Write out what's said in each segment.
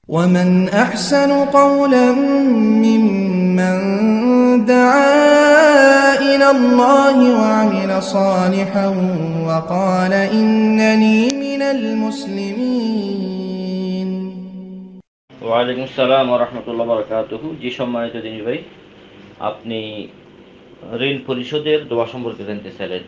ومن أحسن قولا ممن دعا إلى الله وعمل صالحا وقال إنني من المسلمين। ওয়ালাইকুম আসসালাম ওয়া রাহমাতুল্লাহি ওয়া বারাকাতুহু। জি সম্মানিত দিনী ভাই, আপনি ঋণ পরিশোধের দোয়া সম্পর্কে জানতে চাইলেন।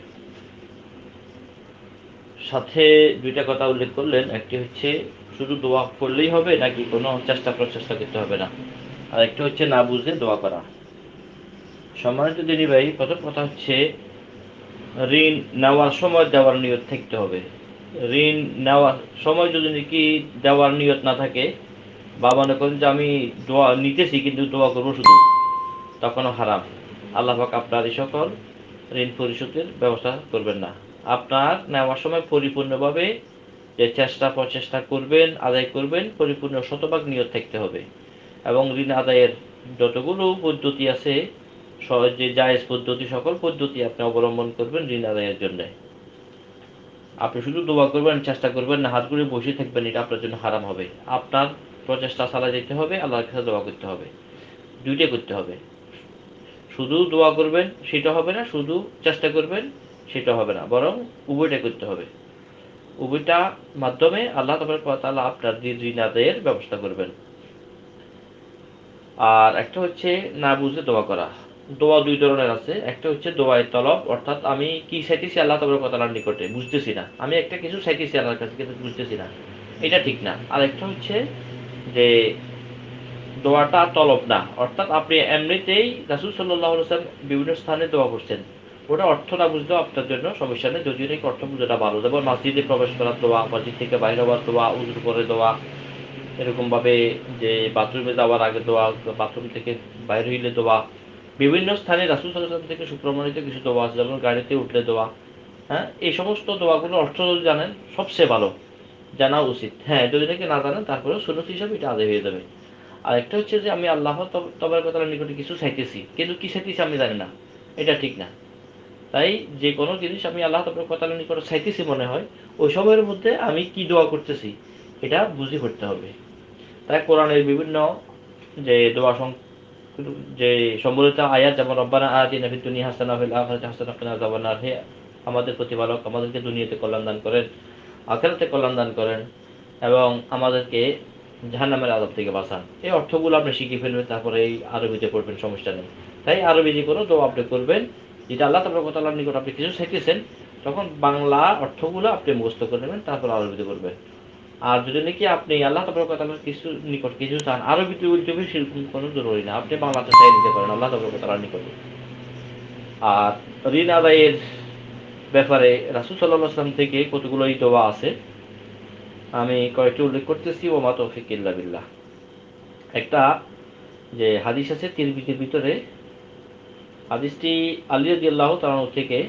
সাথে দুইটা কথা উল্লেখ করলেন, একটি হচ্ছে শুধু দোয়া করলেই হবে নাকি কোনো চেষ্টা প্রচেষ্টা করতে হবে না, আর একটি হচ্ছে না বুঝে দোয়া করা। সম্মানিত দিনী ভাই, প্রথম কথা হচ্ছে ঋণ নেওয়ার সময় দেওয়ার নিয়ত থাকতে হবে। ঋণ নেওয়ার সময় যদি নাকি দেওয়ার নিয়ত না থাকে, বা মনে করেন যে আমি দোয়া নিতেছি কিন্তু দোয়া করবো শুধু, তখনও হারাম। আল্লাহ পাক আপনার এই সকল ঋণ পরিশোধের ব্যবস্থা করবেন না। আপনার নেওয়ার সময় পরিপূর্ণভাবে যে চেষ্টা প্রচেষ্টা করবেন, আদায় করবেন, পরিপূর্ণ শতভাগ নিয়ত থাকতে হবে। এবং ঋণ আদায়ের যতগুলো পদ্ধতি আছে, যে জায়েজ পদ্ধতি, সকল পদ্ধতি আপনি অবলম্বন করবেন ঋণ আদায়ের জন্য। আপনি শুধু দোয়া করবেন, চেষ্টা করবেন না, হাত করে বসে থাকবেন, এটা আপনার জন্য হারাম হবে। আপনার প্রচেষ্টা চালা যেতে হবে, আল্লাহর কাছে দোয়া করতে হবে, দুইটাই করতে হবে। শুধু দোয়া করবেন সেটা হবে না, শুধু চেষ্টা করবেন সেটা হবে না, বরং উভয়টা করতে হবে। উভয়টা মাধ্যমে আল্লাহ তাআলা আপনার ঋণ আদায়ের ব্যবস্থা করবেন। আর একটা হচ্ছে না বুঝে দোয়া করা। দোয়া দুই ধরনের আছে। একটা হচ্ছে দোয়ায়ে তলব, অর্থাৎ আমি কি চাইতেছি আল্লাহ তাআলার নিকটে, বুঝতেছি না, আমি একটা কিছু চাইতেছি আল্লাহর কাছে কিন্তু বুঝতেছি না, এটা ঠিক না। আর একটা হচ্ছে যে দোয়াটা তলব না, অর্থাৎ আপনি এমনিতেই রাসূল সাল্লাল্লাহু আলাইহি ওয়াসাল্লাম বিভিন্ন স্থানে দোয়া করছেন, ওটা অর্থ না বুঝলেও আপনার জন্য সমস্যা নেই, যদিও নাকি অর্থ বুঝাটা ভালো। যেমন মসজিদে প্রবেশ করার দোয়া, মসজিদ থেকে বাইরে হওয়ার দোয়া, উযু করে দোয়া, এরকমভাবে যে বাথরুমে যাওয়ার আগে দোয়া, বাথরুম থেকে বাইরে হইলে দোয়া, বিভিন্ন স্থানে রাসূল সাল্লাল্লাহু আলাইহি ওয়াসাল্লাম থেকে সুপ্রমাণিত কিছু দোয়া আছে, যেমন গাড়িতে উঠলে দোয়া। হ্যাঁ, এই সমস্ত দোয়াগুলোর অর্থ যদি জানেন সবচেয়ে ভালো, জানা উচিত। হ্যাঁ, যদি নাকি না জানেন তারপরেও সুন্নত হিসাবে এটা আদায় হয়ে যাবে। আর একটা হচ্ছে যে আমি আল্লাহ তাবারকার নিকটে কিছু চাইতেছি কিন্তু কি চাইতেছি আমি জানি না, এটা ঠিক না। তাই যে কোনো জিনিস আমি আল্লাহ তাবারকার নিকটে চাইতেছি মনে হয়, ওই সময়ের মধ্যে আমি কি দোয়া করতেছি এটা বুঝে করতে হবে। তাই কোরআনের বিভিন্ন যে দোয়া যে সম্বলিত আয়াত, যেমন রব্বানা আতিনা ফিদ দুনিয়া হাসানাহ ওয়া ফিল আখিরাতি হাসানাহ ওয়া কিনা আযাবান্নার, হে আমাদের প্রতিপালক, আমাদেরকে দুনিয়াতে কল্যাণ দান করেন, আখিরাতে কল্যাণ দান করেন, এবং আমাদেরকে জাহান্নামের আযাব থেকে বাঁচান। এই অর্থগুলো আপনি শিখে ফেলবেন, তারপরে এই আরবিতে পড়বেন, সমস্যা নেই। তাই আরবি যে কোনো দোয়া আপনি করবেন, যেটা আল্লাহ তাআলার নিকট আপনি কিছু চাইতেছেন, তখন বাংলা অর্থগুলো আপনি মুখস্থ করে নেবেন, তারপর আরবিতে করবেন। আর যদি নাকি আপনি আল্লাহ তাআলার কিছু নিকট কিছু চান, আরবিতে বলতে হবে সেরকম কোনো জরুরি না, আপনি বাংলাতে চাই নিতে পারেন আল্লাহ তাআলার নিকটে। আর ঋণ আদায়ের ব্যাপারে রাসূল সাল্লাল্লাহু আলাইহি ওয়াসাল্লাম থেকে কতগুলোই দোয়া আছে, আমি কয়েকটি উল্লেখ করতেছি। ওমা তৌফিক ইল্লা বিল্লাহ। একটা যে হাদিস আছে তিরমিজির ভিতরে, হাদিসটি আলী রাদিয়াল্লাহু তাআলা থেকে,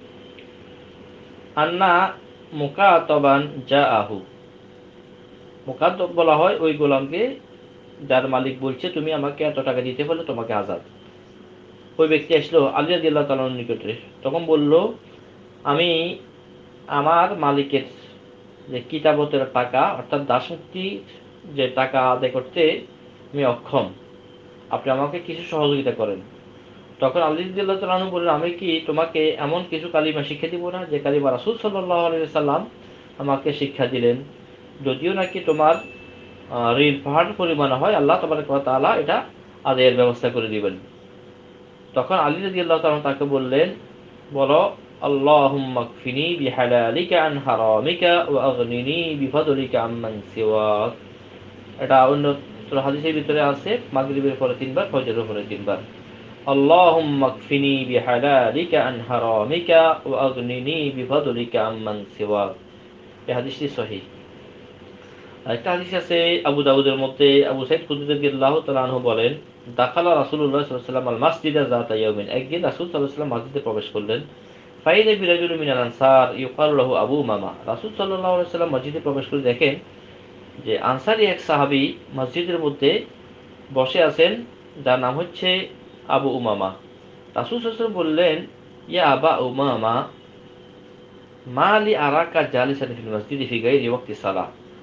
আন্না মুকাতাবান জাআহু, মুকাদ্দব বলা হয় ওই গোলামকে যার মালিক বলছে তুমি আমাকে এত টাকা দিতে পারলে তোমাকে আজাদ। ওই ব্যক্তি আসলো আলী রাদিয়াল্লাহু তাআলার নিকটে, তখন বলল আমি আমার মালিকের যে কিতাবতের টাকা, অর্থাৎ দাসমুক্তি যে টাকা আদায় করতে আমি অক্ষম, আপনি আমাকে কিছু সহযোগিতা করেন। তখন আলী রাদিয়াল্লাহু তাআলা আনহু বললেন, আমি কি তোমাকে এমন কিছু কালিমা শিক্ষা দিব না যে কালিমা রাসূল সাল্লাল্লাহু আলাইহি ওয়াসাল্লাম আমাকে শিক্ষা দিলেন, যদিও নাকি তোমার ঋণ পাহাড় পরিমাণ হয়, আল্লাহ তাবারaka ওয়া তাআলা এটা আদায়ের ব্যবস্থা করে দিবেন। তখন আলী রাদিয়াল্লাহু তাআলা তাকে বললেন, বলো আল্লাহুম্মা কফিনি বিহালালিকা আন হারামিকা ওয়া আগনিনি বিফাদলিকা আম্মান সিওয়াক। এটা অন্য হাদিসের ভিতরে আছে, মাগরিবের পরে 3 বার, ফজরের পরে 3 বার। আল্লাহুম্মা কফিনি বিহালালিকা আন হারামিকা ওয়া আগনিনি বিফাদলিকা আম্মান সিওয়াক। এই হাদিসটি সহিহ। আরেকটা হাদিস আছে আবু দাউদের মধ্যে, আবু সাইদ খুদরি রাদিয়াল্লাহু তাআলা আনহু বলেন, দাখালা রাসূলুল্লাহ সাল্লাল্লাহু আলাইহি ওয়াসাল্লাম আল মাসজিদা যাতা ইয়াউমিন, একদিন রাসূল সাল্লাল্লাহু আলাইহি ওয়াসাল্লাম মসজিদে প্রবেশ করলেন। ফাইদা বিরাজুলিন মিনাল আনসার ইউকালু লাহু আবু উমামা, রাসূল সাল্লাল্লাহু আলাইহি ওয়াসাল্লাম মসজিদে প্রবেশ করে দেখেন যে আনসারী এক সাহাবী মসজিদের মধ্যে বসে আছেন, যার নাম হচ্ছে আবু উমামা। রাসূল সাল্লাল্লাহু আলাইহি ওয়াসাল্লাম বললেন, ইয়া আবা উমামা মা লি আরাকা জালিসান ফিল মসজিদি ফি গায়রি ওয়াক্তি সালাহ,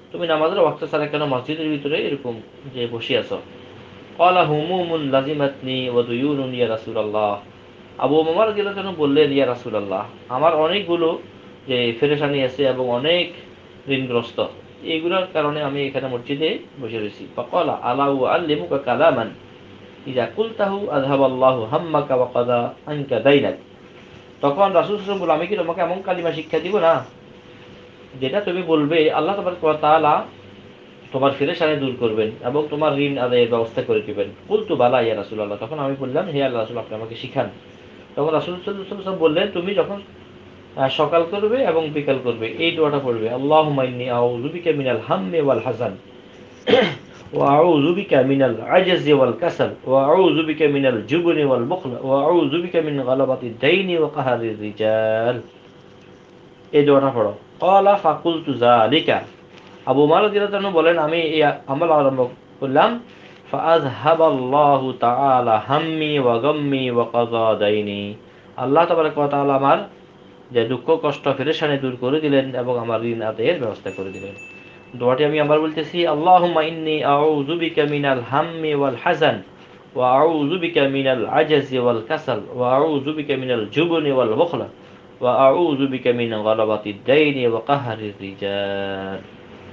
তুমি নামাজের ওয়াক্ত ছাড়া কেন মসজিদের ভিতরে এরকম যে বসে আছো? ক্বালা হুমুমুন লাজিমাতনি ওয়া দুয়ুনুন ইয়া রাসূলুল্লাহ। আবু উমামা রাদিয়াল্লাহু আনহু বললেন, ইয়া রাসূলুল্লাহ, আমার অনেকগুলো যে পেরেশানি আছে এবং অনেক ঋণগ্রস্ত, এইগুলোর কারণে আমি এখানে মসজিদে বসে রয়েছি। ফাকালা আলা উআল্লিমুকা কালামান ইযা কুলতাহু আযহাবাল্লাহু হাম্মাকা ওয়া কাদা আনকা দাইনাক। তখন রাসূল সাল্লাল্লাহু আলাইহি ওয়াসাল্লাম বলল, আমি কি তোমাকে এমন কালিমা শিক্ষা দিব না, যেটা তুমি বলবে আল্লাহ তাবারক ওয়া তাআলা তোমার পেরেশানি দূর করবেন এবং তোমার ঋণ আদায়ের ব্যবস্থা করে দিবেন। কুলতু বালা ইয়া রাসূলুল্লাহ। তখন আমি বললাম, হে আল্লাহর রাসূল, আপনি আমাকে শিখান। তখন রাসূল সাল্লাল্লাহু আলাইহি ওয়াসাল্লাম বললেন, তুমি যখন সকাল করবে এবং বিকাল করবে এই দোয়াটা পড়বে, আল্লাহুম্মা ইন্নী আউযু বিকা মিনাল হাম্মি ওয়াল হাযান ওয়া আউযু বিকা মিনাল আজজি ওয়াল কাসাল ওয়া আউযু বিকা মিনাল জুবনি ওয়াল বুখল ওয়া আউযু বিকা মিন গালাবাতিদ দাইনি ওয়া কাহরির রিজাল। এই দোয়াটা পড়ো। ক্বালা ফাকুলতু যালিকা। আবু উমার রাদিয়াল্লাহু আনহু বলেন, আমি এই আমল আরম্ভ করলাম। ফাআযহাবাল্লাহু তাআলা হাম্মি ওয়া গাম্মি ওয়া কাযা দাইনি। আল্লাহ তাবারক ওয়া তাআলা আমার যে দুঃখ কষ্ট পেরেশানি দূর করে দিলেন এবং আমার ঋণ আদায়ের ব্যবস্থা করে দিলেন। দোয়াটি আমি আবার বলতেছি, আল্লাহুম্মা ইন্নী আউযু বিকা মিনাল হাম্মি ওয়াল হাযান ওয়া আউযু বিকা মিনাল আজজি ওয়াল কাসাল ওয়া আউযু বিকা মিনাল জুবনি ওয়াল বুখল ওয়া আউযু বিকা মিন গালাবাতিদ দাইনি ওয়া কাহরির রিজাল।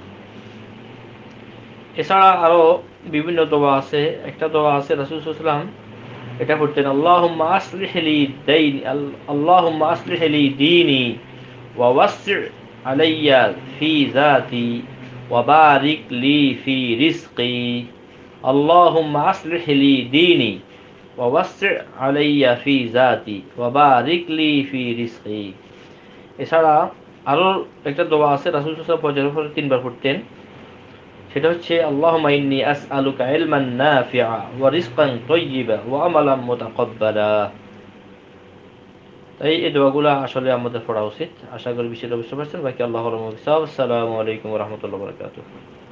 এছাড়া আরো বিভিন্ন দোয়া আছে। একটা দোয়া আছে রাসূল সাল্লাল্লাহু আলাইহি ওয়াসাল্লাম এটা পড়তেন, আল্লাহুম্মা আসলিহ লি দাইনি আল্লাহুম্মা আসলিহ লি দীনি ওয়া ওয়াসসি' আলাইয়া ফি যাতি ওয়া বারিক লি ফি রিজকি। আল্লাহুম্মা আসলিহ লি দীনি ওয়া ওয়াসসি' আলাইয়া ফি যাতি ওয়া বারিক লি ফি রিজকি। এছাড়া আরো একটা দোয়া আছে রাসূল সাল্লাল্লাহু আলাইহি ওয়াসাল্লাম পরে তিনবার পড়তেন। সেটা হচ্ছে, আল্লাহুম্মা ইন্নী আসআলুকা ইলমান নাফিআ ওয়া রিজকান তাইয়্যিবা ওয়া আমালান মুতাকাব্বালা। তাই এই দোয়াগুলো আসলে আমাদের পড়া উচিত। আশা করি বিষয়টা বুঝতে পারছেন। বাকি আল্লাহর রহমতে। আসসালামু আলাইকুম ওয়া রাহমাতুল্লাহি ওয়া বারাকাতুহু।